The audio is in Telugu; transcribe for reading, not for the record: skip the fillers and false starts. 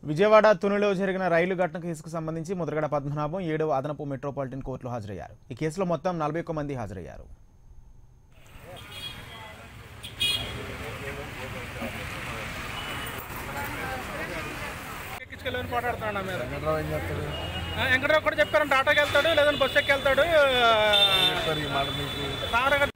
విజయవాడ తునిలో జరిగిన రైలు ఘటన కేసుకు సంబంధించి ముద్రగడ పద్మనాభం 7వ అదనపు మెట్రోపాలిటన్ కోర్టులో హాజరయ్యారు. ఈ కేసులో మొత్తం 41 మంది హాజరయ్యారు. వెంకటరావు కూడా చెప్పారంటే ఆటోకి వెళ్తాడు లేదంటే బస్సు ఎక్కి వెళ్తాడు.